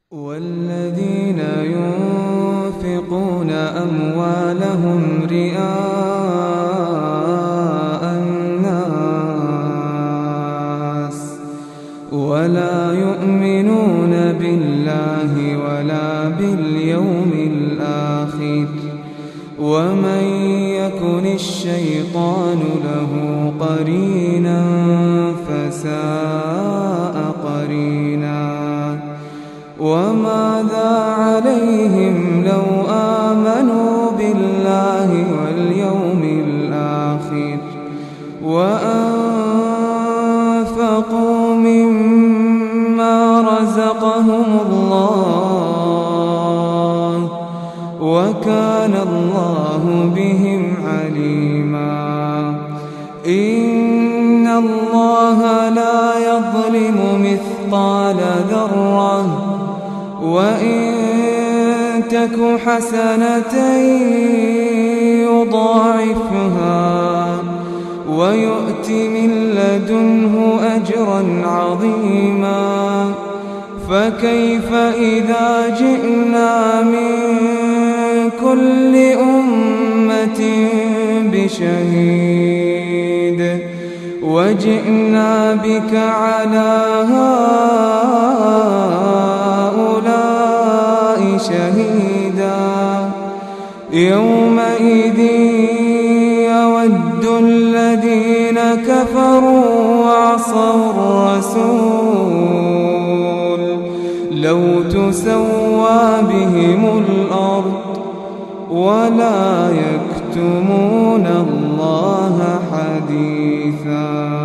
والذين ينفقون أموالهم رئاء الناس ولا يؤمنون بالله ولا باليوم الآخر ومن يكن الشيطان له قرينا فساء قرينا وماذا عليهم لو آمنوا بالله واليوم الآخر وأنفقوا مما رزقهم الله وكان الله بهم عليما. إن الله لا يظلم مثقال ذرة وإن تك حسنة يضاعفها ويؤت من لدنه أجرا عظيما. فكيف إذا جئنا من كل أمة بشهيد وجئنا بك على هؤلاء شهيدا. يومئذ يود الذين كفروا وعصوا الرسول لو تسوى بهم الأرض ولا يكتمون الله حديثا.